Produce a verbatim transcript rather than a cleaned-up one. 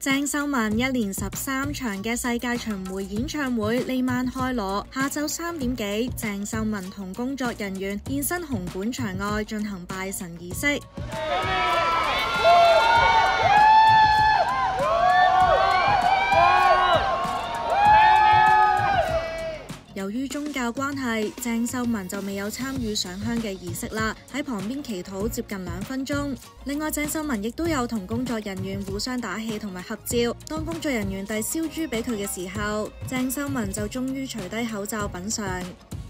鄭秀文一連十三場嘅世界巡迴演唱會呢晚開鑼，下晝三點幾，鄭秀文同工作人員現身紅館場外進行拜神儀式。由於宗教關係，鄭秀文就未有參與上香嘅儀式啦，喺旁邊祈禱接近兩分鐘。另外，鄭秀文亦都有同工作人員互相打氣同埋合照。當工作人員遞燒豬俾佢嘅時候，鄭秀文就終於除低口罩品嚐。